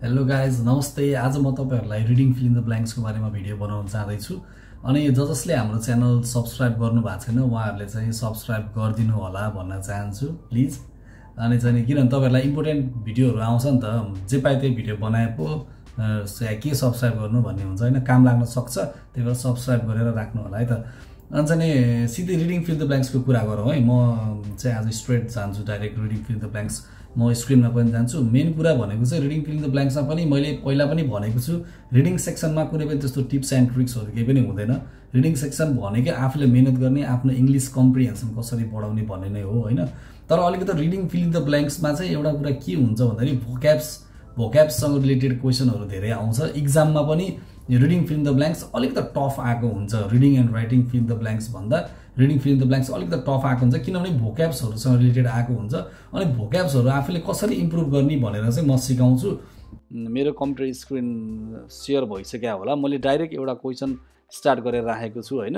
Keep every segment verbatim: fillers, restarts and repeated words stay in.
Hello guys नमस्ते। आज म तपाईहरुलाई reading fill in the blanks को बारेमा भिडियो बनाउन चाहदैछु। अनि ज जसले हाम्रो च्यानल सब्स्क्राइब गर्नु भएको छैन उहाँहरूले चाहिँ सब्स्क्राइब गरिदिनु होला भन्न चाहन्छु प्लिज। अनि चाहिँ किनभने तपाईहरुलाई इम्पोर्टेन्ट भिडियोहरु आउँछ नि त, जे पाए त्यही भिडियो बनाए पो के सब्स्क्राइब गर्नु भन्ने हुन्छ हैन, काम लाग्न सक्छ। त्यही भएर सब्स्क्राइब गरेर राख्नु होला है त। अनि चाहिँ सिधै रिडिङ फिल द ब्ल्याङ्क्स को कुरा गरौँ है। म चाहिँ आज स्ट्रेट जान्छु, direct reading fill the blanks म स्क्रिनमा पनि जान्छु। मेन कुरा भनेको चाहिँ रिडिङ फिल इन द ब्ल्याङ्क्समा पनि मैले पहिला पनि भनेको छु, रिडिङ सेक्सनमा कुनै पनि त्यस्तो टिप्स एन्ड ट्रिक्सहरु केही पनि हुँदैन। रिडिङ सेक्सन भनेकै आफूले मेहनत गर्ने, आफ्नो इंग्लिश कम्प्रिहेन्सन कसरी बढाउने भन्ने नै हो हैन। तर अलिकति रिडिङ फिल इन द ब्ल्याङ्क्समा चाहिँ एउटा कुरा के हुन्छ भन्दाखेरि भोक्याब्स भोक्याब्ससँग रिलेटेड क्वेशनहरु धेरै आउँछ। एक्जाममा पनि reading fill in the blanks अलिकति टफ आएको हुन्छ। Reading and writing fill in the blanks भन्दा reading fill in the blanks अलिकति टफ आएको हुन्छ, किनभने भोक्याब्सहरुसँग रिलेटेड आएको हुन्छ। अनि भोक्याब्सहरु आफूले कसरी इम्प्रुभ गर्ने भनेर चाहिँ म सिकाउँछु। मेरो कम्प्युटर स्क्रिन शेयर भइसक्यो होला। मैले डाइरेक्ट एउटा क्वेशन स्टार्ट गरेर राखेको छु हैन।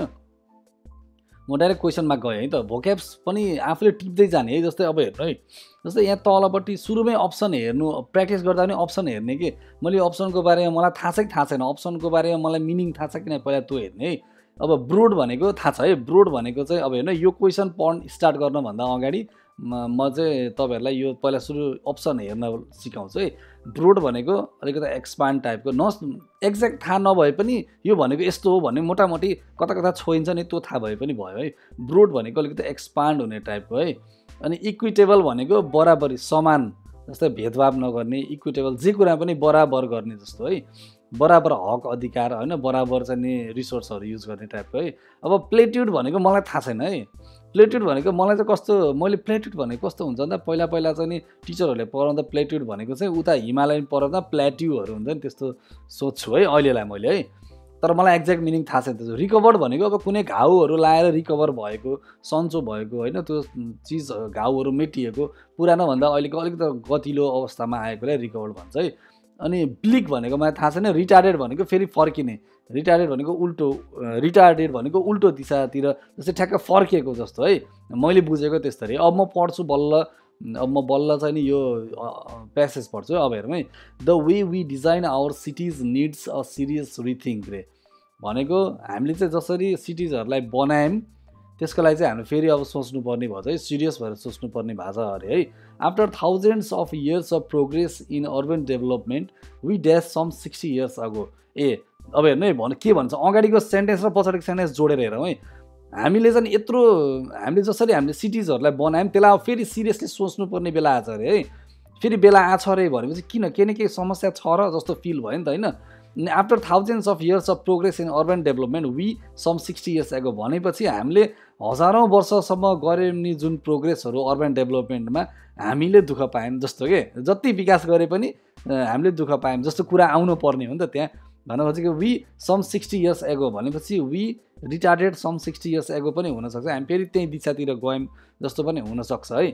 म डाइरेक्ट क्वेशनमा गएँ है त। भोक्याब्स पनि आफूले टिप्दै जाने है। जस्तै अब हेर्नु है, जस्तै यहाँ तलपट्टि सुरुमै अप्सन हेर्नु, प्र्याक्टिस गर्दा पनि अप्सन हेर्ने कि मैले अप्सनको बारेमा मलाई थाहा छ कि थाहा छैन, अप्सनको बारेमा मलाई मिनिङ थाहा छ कि नै, पहिला त्यो हेर्ने है। अब ब्रोड भनेको थाहा छ है। ब्रोड भनेको चाहिँ अब हेर्नु, यो क्वेशन पढ्न स्टार्ट गर्नभन्दा अगाडि म चाहिँ तपाईहरुलाई यो पहिला सुरु अप्सन हेर्न सिकाउँछु है। ब्रोड भनेको अलिकति एक्सपान्ड टाइपको, न एक्ज्याक्ट थाहा नभए पनि यो भनेको यस्तो हो भन्ने मोटामोटी कता कता छोइन्छ नि, त्यो थाहा भए पनि भयो है। ब्रोड भनेको अलिकति एक्सपान्ड हुने टाइपको है। अनि इक्विटेबल भनेको बराबरी, समान, जस्तै भेदभाव नगर्ने, इक्विटेबल जे कुरा पनि बराबर गर्ने जस्तो है। बराबर हक अधिकार हैन, बराबर चाहिँ नि रिसोर्सहरु युज गर्ने टाइपको है। अब प्लेट्युड भनेको मलाई थाहा छैन है। प्लेट्युड भनेको मलाई चाहिँ कस्तो, मैले प्लेट्युड भनेको कस्तो हुन्छ भन्दा पहिला पहिला चाहिँ नि टिचरहरूले पढाउँदा प्लेट्युड भनेको चाहिँ उता हिमालयन पढाउँदा प्लेट्युहरू हुन्छ नि, त्यस्तो सोच्छु है अहिलेलाई मैले है। तर मलाई एक्ज्याक्ट मिनिङ थाहा छैन त्यो। रिकभर्ड भनेको अब कुनै घाउहरू लाएर रिकभर भएको, सन्चो भएको हैन, त्यो चिज घाउहरू मेटिएको, पुरानो भन्दा अहिलेको अलिकति गतिलो अवस्थामा आएकोलाई रिकभर्ड भन्छ है। अनि ब्लिक भनेको मलाई थाहा छैन। रिटार्डेड भनेको फेरि फर्किने, रिटार्डेड भनेको उल्टो, रिटार्डेड भनेको उल्टो दिशातिर, जस्तै ठ्याक्क फर्किएको जस्तो है। मैले बुझेको त्यस्तरी। अब म पढ्छु बल्ल, अब म बल्ल चाहिँ नि यो प्यासेज पढ्छु। अब हेरौँ है। The way we design our cities needs a serious rethink रे भनेको हामीले चाहिँ जसरी सिटिजहरूलाई बनायौँ त्यसको लागि चाहिँ हामीले फेरि अब सोच्नुपर्ने भयो है, सिरियस भएर सोच्नुपर्ने भएको छ अरे है। After thousands of years of progress in urban development we dash some sixty years ago. ए अब हेर्नु है, भन के भन्छ, अगाडिको सेन्टेन्स र पछाडिको सेन्टेन्स जोडेर हेरौँ है। हामीले चाहिँ यत्रो हामीले जसरी हामीले सिटिजहरूलाई बनायौँ त्यसलाई अब फेरि सिरियसली सोच्नुपर्ने बेला आछ अरे है। फेरि बेला आछ अरे भनेपछि किन, के न के समस्या छ र जस्तो फिल भयो नि त हैन। After thousands of years of progress in urban development we some sixty years ago भनेपछि हामीले हजारौँ वर्षसम्म गऱ्यौँ नि जुन प्रोग्रेसहरू अर्बन डेभलपमेन्टमा, हामीले दुःख पायौँ जस्तो के, जति विकास गरे पनि हामीले दुःख पायौँ जस्तो कुरा आउनु पर्ने हो नि त त्यहाँ। भनेपछि कि we some sixty years ago भनेपछि we retarded some sixty years ago पनि हुनसक्छ, हामी फेरि त्यही दिशातिर गयौँ जस्तो पनि हुनसक्छ है।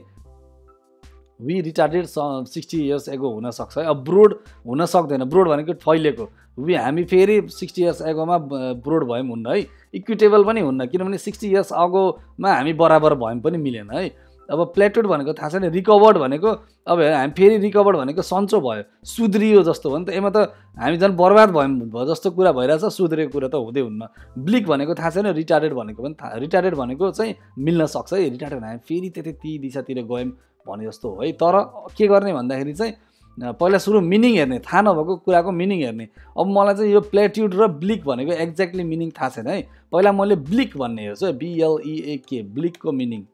वी रिटार्डेड सिक्सटी इयर्स एगो हुनसक्छ है। अब ब्रोड हुन सक्दैन, ब्रोड भनेको फैलिएको। वी हामी फेरि सिक्सटी इयर्स एगोमा ब्रोड भयौँ हुन्न है। इक्विटेबल पनि हुन्न, किनभने सिक्सटी इयर्स अगोमा हामी बराबर भयौँ पनि मिलेन है। अब प्लेट्युड भनेको थाहा छैन। रिकभर्ड भनेको अब हामी फेरि रिकभर्ड भनेको सन्चो भयो, सुध्रियो जस्तो हो नि त। यसमा त हामी झन् बर्बाद भयौँ भयो जस्तो कुरा भइरहेछ, सुध्रिएको कुरा त हुँदै हुन्न। ब्लिक भनेको थाहा छैन। रिटार्डेड भनेको पनि थाहा, रिटार्डेड भनेको चाहिँ मिल्न सक्छ है। रिटार्डेड हामी फेरि त्यतै ती दिशातिर गयौँ भने जस्तो हो है। तर के गर्ने भन्दाखेरि चाहिँ पहिला सुरु मिनिङ हेर्ने, थाहा नभएको कुराको मिनिङ हेर्ने। अब मलाई चाहिँ यो प्लेट्युड र ब्लिक भनेको एक्ज्याक्टली मिनिङ थाहा छैन है। पहिला मैले ब्लिक भन्ने हेर्छु है, बिएलइएके, ब्लिकको मिनिङ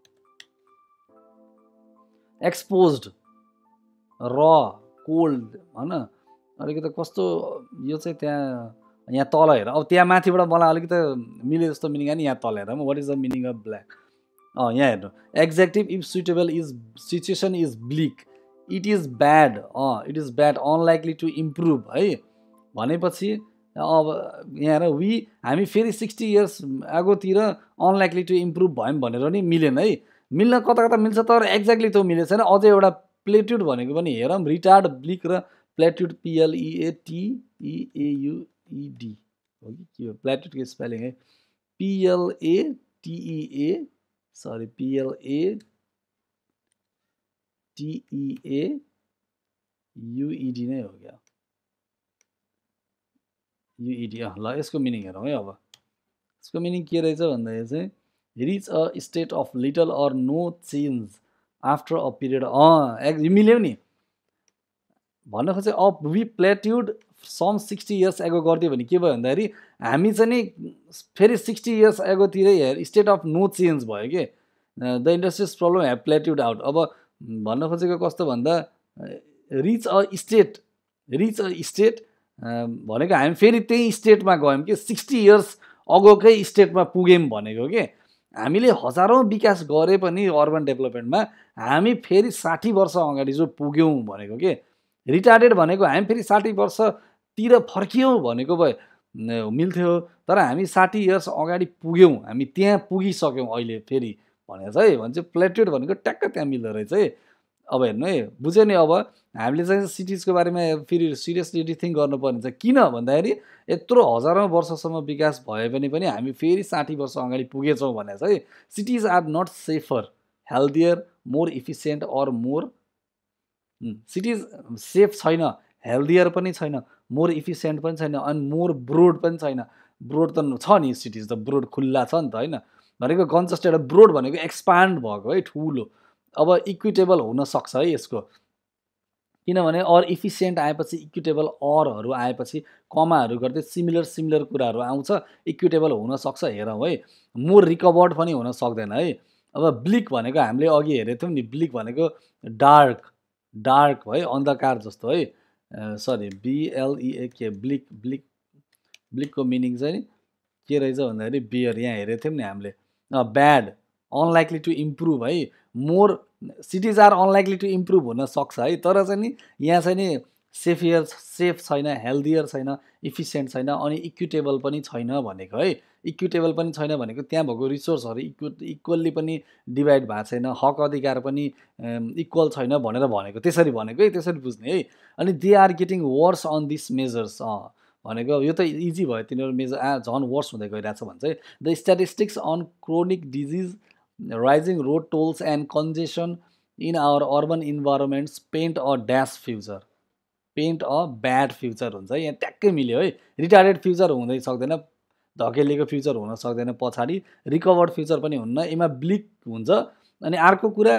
एक्सपोज्ड, र कोल्ड हैन, अलिकति कस्तो यो चाहिँ त्यहाँ यहाँ तल हेर। अब त्यहाँ माथिबाट मलाई अलिकति मिले जस्तो मिनिङ आयो नि, यहाँ तल हेर। What is the meaning of black? अँ यहाँ हेर्नु, adjective if suitable is situation is bleak, it is bad, अँ it is bad, unlikely to improve है भनेपछि अब यहाँ हेर, वी हामी फेरि सिक्सटी इयर्स आगोतिर अनलाइकली टु इम्प्रुभ भयौँ भनेर नि मिलेन है। मिल्न कता कता मिल्छ, तर एक्ज्याक्टली त्यो मिलेको छैन। अझै एउटा प्लेट्युड भनेको पनि हेरौँ। रिटार्ड, ब्लिक र प्लेट्युड, पिएलइएटिइएयुइडी हो कि के हो प्लेट्युडको स्पेलिङ है। पिएलएटिइए सरी पिएलए टिइए युइडी नै हो क्या युइडी ल यसको मिनिङ हेरौँ है अब यसको मिनिङ के रहेछ भन्दाखेरि चाहिँ reach a state of little or no change after a period अँ मिल्यो नि भन्न खोजेँ of we plateaued some sixty years ago गरिदियो भने के भयो भन्दाखेरि हामी चाहिँ नि फेरि सिक्सटी इयर्स एगोतिरै हेर स्टेट अफ नो चेन्ज भयो कि the industries problem have plateaued out अब भन्न खोजेको कस्तो भन्दा reach a state reach a state भनेको हामी फेरि त्यही स्टेटमा गयौँ कि सिक्सटी इयर्स अगोकै स्टेटमा पुग्यौँ भनेको कि हामीले हजारौँ विकास गरे पनि अर्बन डेभलपमेन्टमा हामी फेरि साठी वर्ष अगाडि जो पुग्यौँ भनेको के रिटार्डेड भनेको हामी फेरि साठी वर्षतिर फर्कियौँ भनेको भए मिल्थ्यो तर हामी साठी इयर्स अगाडि पुग्यौँ हामी त्यहाँ पुगिसक्यौँ अहिले फेरि भनेर चाहिँ भन्छ प्लेट्युड भनेको ट्याक्क त्यहाँ मिल्दो रहेछ है अब हेर्नु है बुझ्यो नि अब हामीले चाहिँ सिटिजको बारेमा फेरि सिरियसली रिथिङ्क गर्नुपर्ने छ किन भन्दाखेरि यत्रो हजारौँ वर्षसम्म विकास भए पनि पनि हामी फेरि साठी वर्ष अगाडि पुगेछौँ भने चाहिँ cities are not safer healthier more efficient or more cities safe छैन हेल्दियर पनि छैन मोर इफिसियन्ट पनि छैन अनि मोर ब्रोड पनि छैन ब्रोड त छ नि सिटिज त ब्रोड खुल्ला छ नि त होइन भनेको कन्जस्टेड ब्रोड भनेको एक्सपान्ड भएको है ठुलो अब इक्विटेबल हुनसक्छ है यसको किनभने अर इफिसियन्ट आएपछि इक्विटेबल अरहरू आएपछि कमाहरू गर्दै सिमिलर सिमिलर कुराहरू आउँछ इक्विटेबल हुनसक्छ हेरौँ है मोर रिकभर्ड पनि हुन सक्दैन है अब ब्लिक भनेको हामीले अघि हेरेको थियौँ नि ब्लिक भनेको डार्क डार्क है अन्धकार जस्तो है सरी बिएलइएके ब्लिक ब्लिक ब्लिकको मिनिङ चाहिँ के रहेछ भन्दाखेरि बियर यहाँ हेरेको थियौँ नि हामीले ब्याड अनलाइकली टु इम्प्रुभ है more cities are unlikely to improve हुन सक्छ है तर चाहिँ नि यहाँ चाहिँ नि सेफियर सेफ छैन हेल्दियर छैन इफिसियन्ट छैन अनि इक्विटेबल पनि छैन भनेको है इक्विटेबल पनि छैन भनेको त्यहाँ भएको रिसोर्सहरू इक्वु इक्वल्ली पनि डिभाइड भएको छैन हक अधिकार पनि इक्वल छैन भनेर भनेको त्यसरी भनेको है त्यसरी बुझ्ने है अनि they are getting worse on this measures भनेको यो त इजी भयो तिनीहरू मेजर आ झन् वर्स हुँदै गइरहेछ भन्छ है the statistics on chronic disease rising road tolls and congestion in our urban environments paint a dash future paint a bad future हुन्छ यहाँ ट्याक्कै मिल्यो है रिटायर्डेड फ्युचर हुँदै सक्दैन धकेलिएको फ्युचर हुन सक्दैन पछाडि रिकभर्ड फ्युचर पनि हुन्न यसमा ब्लिक हुन्छ अनि अर्को कुरा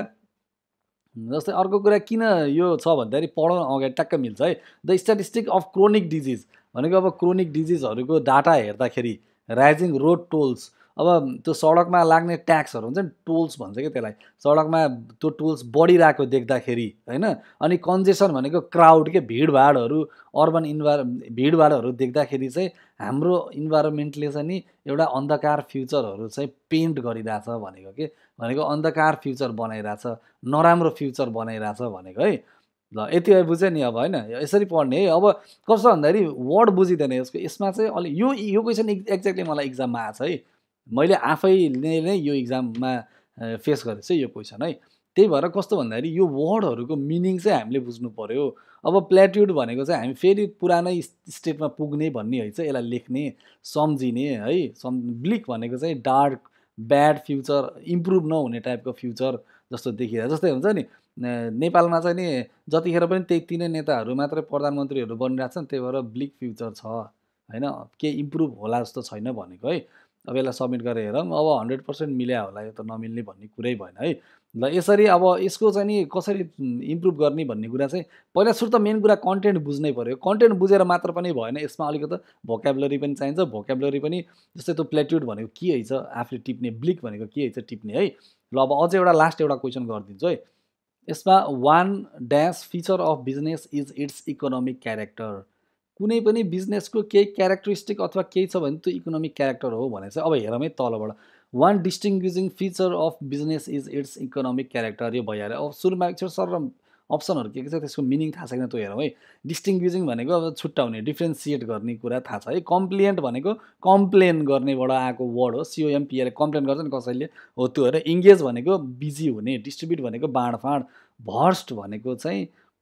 जस्तै अर्को कुरा किन यो छ भन्दाखेरि पढाउन अगाडि ट्याक्क मिल्छ है the statistic of chronic disease भनेको अब क्रोनिक डिजिजहरूको डाटा हेर्दाखेरि राइजिङ रोड टोल्स अब त्यो सडकमा लाग्ने ट्याक्सहरू हुन्छ नि टोल्स भन्छ क्या त्यसलाई सडकमा त्यो टोल्स बढिरहेको देख्दाखेरि होइन अनि कन्जेसन भनेको क्राउड के भिडभाडहरू अर्बन इन्भाइरो भिडभाडहरू देख्दाखेरि चाहिँ हाम्रो इन्भाइरोमेन्टले चाहिँ नि एउटा अन्धकार फ्युचरहरू चाहिँ पेन्ट गरिरहेछ भनेको के भनेको अन्धकार फ्युचर बनाइरहेछ नराम्रो फ्युचर बनाइरहेछ भनेको है ल यति बुझ्यो नि अब होइन यसरी पढ्ने है अब कस्तो भन्दाखेरि वर्ड बुझिँदैन यसको यसमा चाहिँ अलि यो यो क्वेसन एक्ज्याक्टली मलाई इक्जाममा आएको छ है मैले आफैले नै यो इक्जाममा फेस गरेको छु यो क्वेसन है त्यही भएर कस्तो भन्दाखेरि यो वर्डहरूको मिनिङ चाहिँ हामीले बुझ्नु पर्यो अब प्लेट्युड भनेको चाहिँ हामी फेरि पुरानै स्टेटमा पुग्ने भन्ने है चाहिँ यसलाई लेख्ने सम्झिने है सम् ब्लिक भनेको चाहिँ डार्क ब्याड फ्युचर इम्प्रुभ नहुने टाइपको फ्युचर जस्तो देखिरहेको जस्तै हुन्छ नि नेपालमा चाहिँ नि जतिखेर पनि त्यति नै नेताहरू मात्रै प्रधानमन्त्रीहरू बनिरहेको छ नि त्यही भएर ब्लिक फ्युचर छ होइन के इम्प्रुभ होला जस्तो छैन भनेको है अब यसलाई सब्मिट गरेर हेरौँ अब हन्ड्रेड पर्सेन्ट मिल्या होला यो त नमिल्ने भन्ने कुरै भएन है ल यसरी अब यसको चाहिँ नि कसरी इम्प्रुभ गर्ने भन्ने कुरा चाहिँ पहिला सुरु त मेन कुरा कन्टेन्ट बुझ्नै पऱ्यो कन्टेन्ट बुझेर मात्र पनि भएन यसमा अलिकति भोक्याबुलरी पनि चाहिन्छ भोक्याबुलरी पनि जस्तै त्यो प्लेट्युड भनेको के है छ आफूले टिप्ने ब्लिक भनेको के है छ टिप्ने है ल अब अझै एउटा लास्ट एउटा क्वेसन गरिदिन्छु है यसमा one dash feature of business is its economic character कुनै पनि बिजनेसको केही क्यारेक्टरिस्टिक अथवा केही छ भने त्यो इकोनोमिक क्यारेक्टर हो भने चाहिँ अब हेरौँ है तलबाट one distinguishing feature of business is its economic character यो भइहाल्यो अब सुरुमा एकचोटि सर अप्सनहरू के के छ त्यसको मिनिङ थाहा छैन त्यो हेरौँ है डिस्टिङ्ग्विजिङ भनेको अब छुट्याउने डिफ्रेन्सिएट गर्ने कुरा थाहा छ है कम्प्लिएन्ट भनेको कम्प्लेन गर्नेबाट आएको वर्ड हो सिओएमपिआर कम्प्लेन गर्छ नि कसैले हो त्यो हेर इङ्गेज भनेको बिजी हुने डिस्ट्रिब्युट भनेको बाँडफाँड भर्स्ट भनेको चाहिँ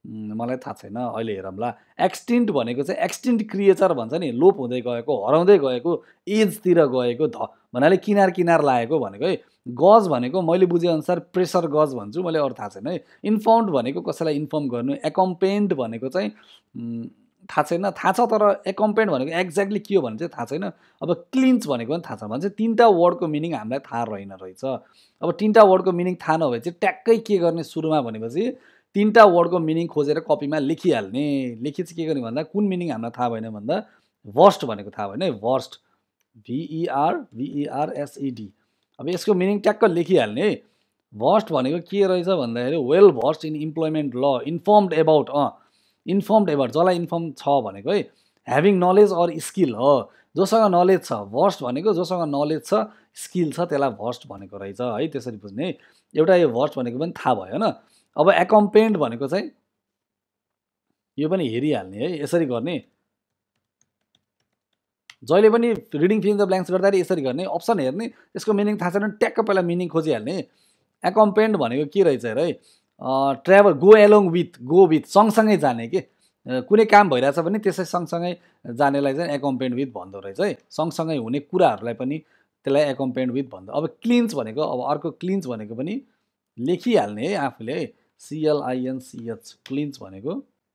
मलाई थाहा छैन, अहिले हेरौँला। एक्सटिन्ट भनेको चाहिँ एक्सटिन्ट क्रिएचर भन्छ नि, लोप हुँदै गएको, हराउँदै गएको, एजतिर गएको, ध भन्नाले किनार किनार लागेको भनेको है। गज भनेको मैले बुझेअनुसार प्रेसर गज भन्छु, मैले अरू थाहा छैन है। इन्फर्म्ड भनेको कसैलाई इन्फर्म गर्नु, एकम्पेन्ड भनेको चाहिँ थाहा छैन, थाहा छ तर एकम्पेन्ड भनेको एक्ज्याक्टली के हो भने चाहिँ थाहा छैन। अब क्लिन्च भनेको पनि थाहा छ भने चाहिँ तिनवटा वर्डको मिनिङ हामीलाई थाहा रहेन रहेछ। अब तिनवटा वर्डको मिनिङ थाहा नभए चाहिँ ट्याक्कै के गर्ने सुरुमा भनेपछि तिनवटा वर्डको मिनिङ खोजेर कपीमा लेखिहाल्ने। लेखि चाहिँ के गर्ने भन्दा कुन मिनिङ हामीलाई थाहा भएन भन्दा वर्स्ट भनेको थाहा भएन है, वर्स्ट, भिइआर भिइआरएसइडी। अब यसको मिनिङ ट्याक्क लेखिहाल्ने है। वर्स्ट भनेको के रहेछ भन्दाखेरि वेल भर्स्ड इन इम्प्लोइमेन्ट ल, इन्फर्म्ड एबाउट, अँ इन्फर्म्ड एबाउट, जसलाई इन्फर्म छ भनेको है। ह्याभिङ नलेज अर स्किल हो, जोसँग नलेज छ। भर्स्ट भनेको जोसँग नलेज छ, स्किल छ, त्यसलाई भर्स्ट भनेको रहेछ है। त्यसरी बुझ्ने है। एउटा यो भर्स्ट भनेको पनि थाहा भयो होइन। अब एकम्पेन्ड भनेको चाहिँ यो पनि हेरिहाल्ने है, यसरी गर्ने। जहिले पनि reading fill in the blanks गर्दाखेरि यसरी गर्ने, अप्सन हेर्ने, त्यसको मिनिङ थाहा छैन ट्याक्क पहिला मिनिङ खोजिहाल्ने। एकम्पेन्ड भनेको के रहेछ हेर है, travel, go along with, go with, सँगसँगै जाने के, कुनै काम भइरहेछ भने त्यसै सँगसँगै जानेलाई चाहिँ एकम्पेन्ड विथ भन्दो रहेछ है। सँगसँगै हुने कुराहरूलाई पनि त्यसलाई एकम्पेन्ड विथ भन्दो। अब क्लिन्च भनेको, अब अर्को क्लिन्च भनेको पनि लेखिहाल्ने है आफूले है, सिएलआइएनसिएच, क्लिन्च भनेको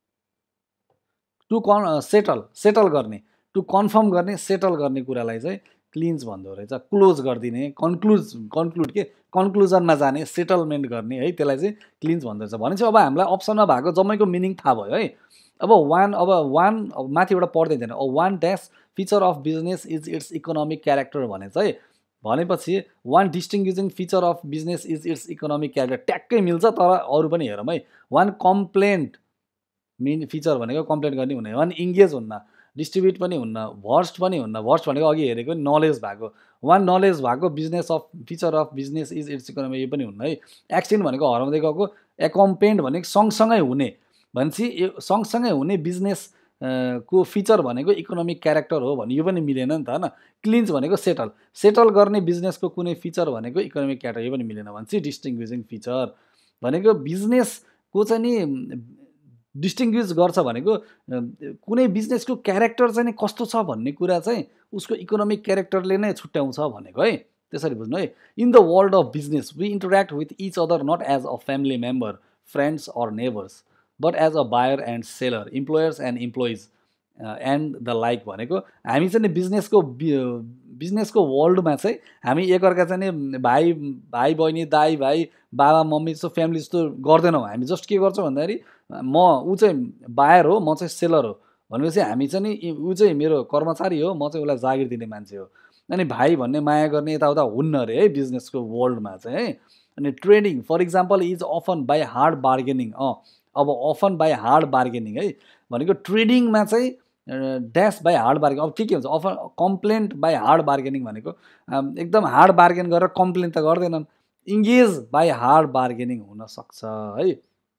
टु कन सेटल, सेटल गर्ने, टु कन्फर्म गर्ने, सेटल गर्ने कुरालाई चाहिँ क्लिन्च भन्दो रहेछ। क्लोज गरिदिने, कन्क्लुज, कन्क्लुड के कन्क्लुजनमा जाने, सेटलमेन्ट गर्ने है, त्यसलाई चाहिँ क्लिन्च भन्दो रहेछ। भनेपछि अब हामीलाई अप्सनमा भएको जम्मैको मिनिङ थाहा भयो है। अब वान, अब वान, अब माथिबाट पढ्दै थिएन। अब one dash feature of business is its economic character भने चाहिँ भनेपछि one distinguishing feature of business is its economic character ट्याक्कै मिल्छ। तर अरू पनि हेरौँ है। वान कम्प्लेन्ट मेन फिचर भनेको कम्प्लेन गर्ने हुने, वान इङ्गेज हुन्न, डिस्ट्रिब्युट पनि हुन्न, भर्स्ट पनि हुन्न। भर्स्ट भनेको अघि हेरेको नलेज भएको, वान नलेज भएको business of feature of business is its economy, यो पनि हुन्न है। एक्सटेन्ड भनेको हराउँदै गएको, एकम्पेन्ड भनेको सँगसँगै हुने भनेपछि यो सँगसँगै हुने बिजनेस को फिचर भनेको इकोनोमिक क्यारेक्टर हो भने यो पनि मिलेन नि त होइन। क्लिन्च भनेको सेटल, सेटल गर्ने बिजनेसको कुनै फिचर भनेको इकोनोमिक क्यारेक्टर, यो पनि मिलेन भनेपछि डिस्टिङ्ग्विजिङ फिचर भनेको बिजनेसको चाहिँ नि डिस्टिङ्ग्विज गर्छ भनेको कुनै बिजनेसको क्यारेक्टर चाहिँ नि कस्तो छ भन्ने कुरा चाहिँ उसको इकोनोमिक क्यारेक्टरले नै छुट्याउँछ भनेको है। त्यसरी बुझ्नु है। In the world of business we interact with each other not as a family member, friends or neighbours, but as a buyer and seller, employers and employees and the like भनेको हामी चाहिँ नि बिजनेसको बिजनेसको वर्ल्डमा चाहिँ हामी एकअर्का चाहिँ नि भाइ भाइ बहिनी, दाइ भाइ, बाबा मम्मी जस्तो फ्यामिली जस्तो गर्दैनौँ। हामी जस्ट के गर्छौँ भन्दाखेरि म ऊ चाहिँ बायर हो, म चाहिँ सेलर हो भनेपछि हामी चाहिँ नि ऊ चाहिँ मेरो कर्मचारी हो, म चाहिँ उसलाई जागिर दिने मान्छे हो। अनि भाइ भन्ने माया गर्ने यताउता हुन्न अरे है बिजनेसको वर्ल्डमा चाहिँ है। अनि trading for example is often by hard bargaining. अँ अब अफन बाई हार्ड बार्गेनिङ है भनेको ट्रेडिङमा चाहिँ ड्यास बाई हार्ड बार्गेनिङ। अब के के हुन्छ, often complaint by hard bargaining भनेको एकदम हार्ड बार्गेन गरेर कम्प्लेन त गर्दैनन्। इङ्गेज बाई हार्ड बार्गेनिङ हुनसक्छ है,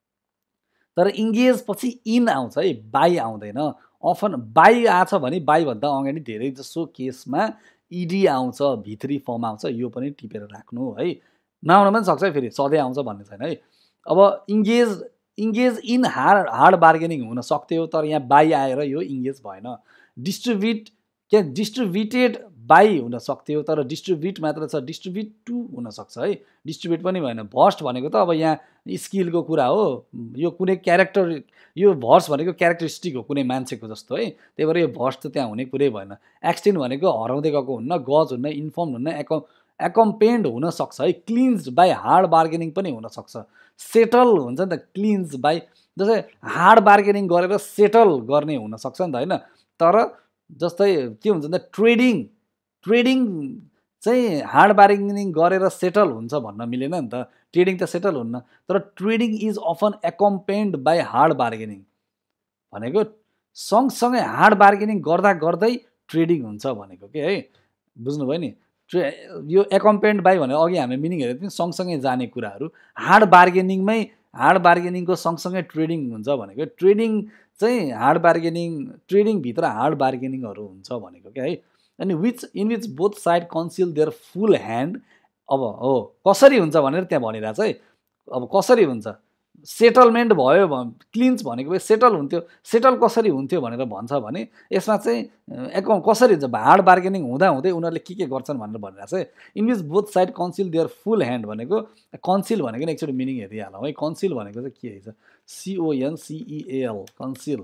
तर इङ्गेज पछि इन आउँछ है, बाई आउँदैन। अफन बाई आछ भने बाईभन्दा अगाडि धेरै जसो केसमा इडी आउँछ, भित्री फर्म आउँछ, यो पनि टिपेर राख्नु है। नआउन पनि सक्छ है, फेरि सधैँ आउँछ भन्ने छैन है। अब engage engage in hard hard bargaining हुन सक्थ्यो, तर यहाँ बाई आएर यो इङ्गेज भएन। डिस्ट्रिब्युट क्या डिस्ट्रिब्युटेड बाई हुन सक्थ्यो, तर डिस्ट्रिब्युट मात्र छ, डिस्ट्रिब्युट टु हुनसक्छ है, डिस्ट्रिब्युट पनि भएन। भर्स्ट भनेको त अब यहाँ स्किलको कुरा हो, यो कुनै क्यारेक्टर, यो भर्स्ट भनेको क्यारेक्टरिस्टिक हो कुनै मान्छेको जस्तो है, त्यही भएर यो भर्स्ट त त्यहाँ हुने कुरै भएन। एक्सटेन्ड भनेको हराउँदै गएको हुन्न, गज हुन्न, इन्फर्म हुन्न, एकम एकम्पेन्ड हुनसक्छ है। क्लिन्ज बाई हार्ड बार्गेनिङ पनि हुनसक्छ। सेटल हुन्छ नि त, क्लिन्ज बाई जस्तै हार्ड बार्गेनिङ गरेर सेटल गर्ने हुनसक्छ नि त होइन। तर जस्तै के हुन्छ नि त, ट्रेडिङ ट्रेडिङ चाहिँ हार्ड बार्गेनिङ गरेर सेटल हुन्छ भन्न मिलेन नि त। ट्रेडिङ त सेटल हुन्न, तर trading is often accompanied by hard bargaining भनेको सँगसँगै हार्ड बार्गेनिङ गर्दा गर्दै ट्रेडिङ हुन्छ भनेको के है, बुझ्नुभयो नि। ट्रे यो एकम्पेन्ड बाई भनेर अघि हामीले मिनिङ हेरेको थियौँ, सँगसँगै जाने कुराहरू। हार्ड बार्गेनिङमै हार्ड बार्गेनिङको सँगसँगै ट्रेडिङ हुन्छ भनेको, ट्रेडिङ चाहिँ हार्ड बार्गेनिङ, ट्रेडिङभित्र हार्ड बार्गेनिङहरू हुन्छ भनेको क्या है। अनि which in which both side conceal their full hand. अब हो कसरी हुन्छ भनेर त्यहाँ भनिरहेछ है। अब कसरी हुन्छ सेटलमेन्ट भयो, क्लिन्च भनेको सेटल हुन्थ्यो, सेटल कसरी हुन्थ्यो भनेर भन्छ भने यसमा चाहिँ एकाउन्ट कसरी हुन्छ, हार्ड बार्गेनिङ हुँदा हुँदै उनीहरूले के के गर्छन् भनेर भनिरहेको छ। In which both side conceal their full hand भनेको, कन्सिल भनेको नि एकचोटि मिनिङ हेरिहालौँ है। कन्सिल भनेको चाहिँ के रहेछ, सिओएनसिइएल, कन्सिल,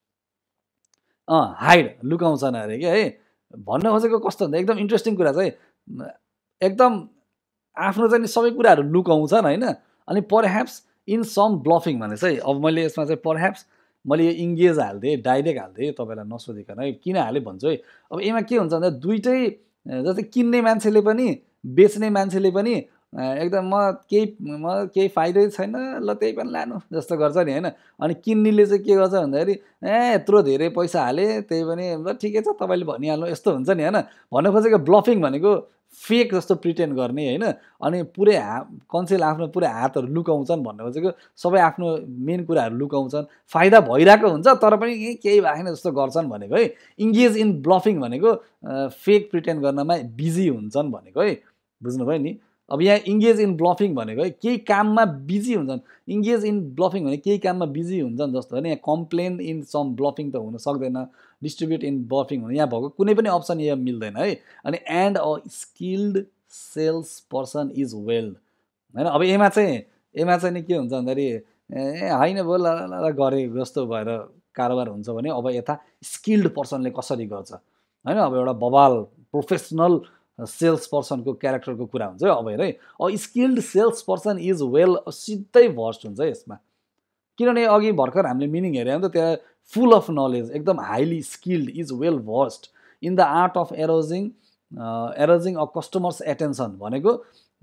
अँ हाइड, लुकाउँछन् अरे क्या है। भन्न खोजेको कस्तो हुन्छ, एकदम इन्ट्रेस्टिङ कुरा चाहिँ एकदम आफ्नो चाहिँ सबै कुराहरू लुकाउँछन् होइन। अनि परह्याप्स इन सम ब्लफिङ भने चाहिँ अब मैले यसमा चाहिँ परह्याप्स मैले यो इङ्गेज हाल्थेँ, डाइरेक्ट हाल्थेँ, तपाईँलाई नसोधिकन है किन हालेँ भन्छु है। अब यसमा के हुन्छ भन्दा दुइटै जस्तै किन्ने मान्छेले पनि बेच्ने मान्छेले पनि एकदम म केही म केही फाइदै छैन ल त्यही पनि लानु जस्तो गर्छ नि होइन। अनि किन्नेले चाहिँ के गर्छ भन्दाखेरि ए यत्रो धेरै पैसा हाले त्यही पनि ल ठिकै छ तपाईँले भनिहाल्नु यस्तो हुन्छ नि होइन। भन्न खोजेको ब्लफिङ भनेको फेक जस्तो प्रिटेन्ड गर्ने होइन। अनि पुरै हा कन्सेल आफ्नो पुरै हातहरू लुकाउँछन् भन्ने खोजेको, सबै आफ्नो मेन कुराहरू लुकाउँछन्, फाइदा भइरहेको हुन्छ तर पनि केही भएन जस्तो गर्छन् भनेको है। इङ्गेज इन ब्लफिङ भनेको फेक प्रिटेन्ड गर्नमा बिजी हुन्छन् भनेको है, बुझ्नुभयो नि। अब यहाँ इङ्गेज इन ब्लफिङ भनेको है केही काममा बिजी हुन्छन्, इङ्गेज इन ब्लफिङ भने केही काममा बिजी हुन्छन् जस्तो होइन। यहाँ कम्प्लेन इन सम ब्लफिङ त हुन सक्दैन, डिस्ट्रिब्युट इन ब्लफिङ हुने यहाँ भएको कुनै पनि अप्सन यहाँ मिल्दैन है। अनि and a skilled sales person is weld होइन। अब यसमा चाहिँ यसमा चाहिँ नि के हुन्छ भन्दाखेरि ए होइन भयो ल ल गरे जस्तो भएर कारोबार हुन्छ भने अब यता स्किल्ड पर्सनले कसरी गर्छ होइन। अब एउटा बबाल प्रोफेसनल सेल्स पर्सनको क्यारेक्टरको कुरा हुन्छ अब हेर है। A skilled sales person is well, सिधै भर्स्ट हुन्छ यसमा, किनभने अघि भर्खर हामीले मिनिङ हेऱ्यौँ त त्यहाँ फुल अफ नलेज, एकदम highly skilled, is well versed in the art of arousing arousing a customer's attention भनेको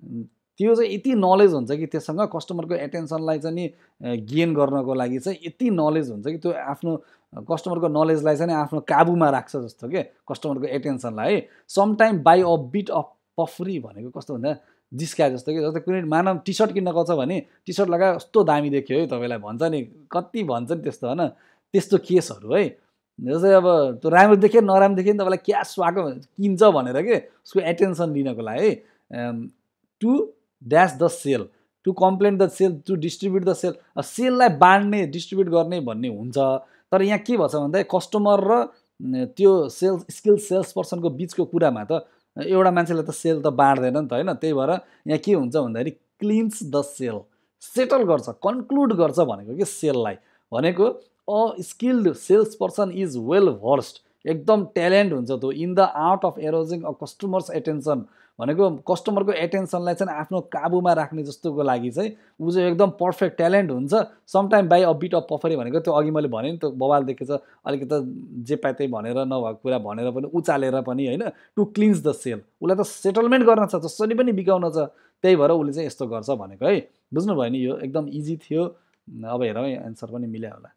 त्यो चाहिँ यति नलेज हुन्छ कि त्योसँग कस्टमरको एटेन्सनलाई चाहिँ नि गेन गर्नको लागि चाहिँ यति नलेज हुन्छ कि त्यो आफ्नो कस्टमरको नलेजलाई चाहिँ आफ्नो काबुमा राख्छ जस्तो के कस्टमरको एटेन्सनलाई है। Sometime by a bit of puffery भनेको कस्तो भन्दा जिस्का जस्तो कि, जस्तै कुनै मानव टी सर्ट किन्न गछ भने टी सर्ट लगाए कस्तो दामी देख्यो है तपाईँलाई भन्छ नि, कति भन्छ नि त्यस्तो होइन, त्यस्तो केसहरू है। जस्तै अब त्यो राम्रो देख्यो नराम्रो देख्यो नि तपाईँलाई क्यास आएको किन्छ भनेर के उसको एटेन्सन लिनको लागि है। To dash the sale, to complain the sale, to distribute the sale, सेललाई बाँड्ने डिस्ट्रिब्युट गर्ने भन्ने हुन्छ। तर यहाँ के भन्छ भन्दा कस्टमर र त्यो सेल्स स्किल सेल्स पर्सनको बिचको कुरामा त एउटा मान्छेले त सेल त बाँड्दैन नि त होइन। त्यही भएर यहाँ के हुन्छ भन्दाखेरि क्लिन्स द सेल, सेटल गर्छ, कन्क्लुड गर्छ भनेको कि सेललाई भनेको a skilled sales person is well versed, एकदम ट्यालेन्ट हुन्छ त्यो in the art of arousing a customer's attention भनेको कस्टमरको एटेन्सनलाई चाहिँ आफ्नो काबुमा राख्ने जस्तोको लागि चाहिँ ऊ चाहिँ एकदम पर्फेक्ट ट्यालेन्ट हुन्छ। Sometime by a bit of puffery भनेको त्यो अघि मैले भने नि त्यो बवाल देखेछ अलिकति जे पाए त्यही भनेर नभएको कुरा भनेर पनि उचालेर पनि होइन। टु क्लिन्स द सेल, उसलाई त सेटलमेन्ट गर्न छ, जसरी पनि बिकाउन छ, त्यही भएर उसले चाहिँ यस्तो गर्छ भनेको है। बुझ्नुभयो नि, यो एकदम इजी थियो। अब हेरौँ है एन्सर पनि मिल्यो होला।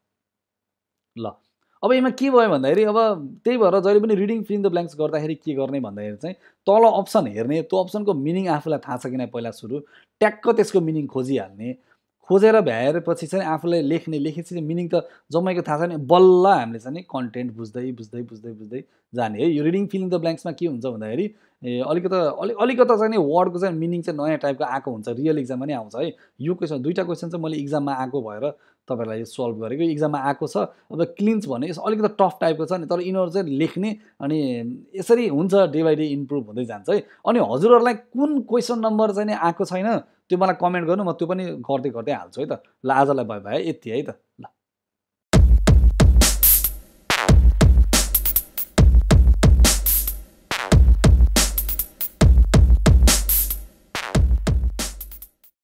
ल अब यसमा के भयो भन्दाखेरि अब त्यही भएर जहिले पनि reading fill in the blanks गर्दाखेरि के गर्ने भन्दाखेरि चाहिँ तल अप्सन हेर्ने, त्यो अप्सनको मिनिङ आफूलाई थाहा छ कि नै पहिला सुरु ट्याक्क त्यसको मिनिङ खोजिहाल्ने, खोजेर भ्याएपछि चाहिँ आफूलाई लेख्ने, लेखेपछि मिनिङ त जम्मैको थाहा छ नि बल्ल हामीले चाहिँ कन्टेन्ट बुझ्दै बुझ्दै बुझ्दै बुझ्दै जाने है। यो रिडिङ फिल इन द ब्ल्याङ्क्समा के हुन्छ भन्दाखेरि ए अलिकति अलि अलिकति चाहिँ नि वर्डको चाहिँ मिनिङ चाहिँ नयाँ टाइपको आएको हुन्छ, रियल इक्जाममा पनि आउँछ है। यो क्वेसन दुईवटा क्वेसन चाहिँ मैले इक्जाममा आएको भएर तपाईँलाई सल्भ गरेको, इक्जाममा आएको छ। अब क्लिन्च भने अलिकति टफ टाइपको छ नि, तर यिनीहरू चाहिँ लेख्ने अनि यसरी हुन्छ डे बाई डे इम्प्रुभ हुँदै जान्छ है। अनि हजुरहरूलाई कुन क्वेसन नम्बर चाहिँ नि आएको छैन त्यो मलाई कमेन्ट गर्नु, म त्यो पनि गर्दै गर्दै हाल्छु है त। ल आजलाई बाई बाई, यति है त ल।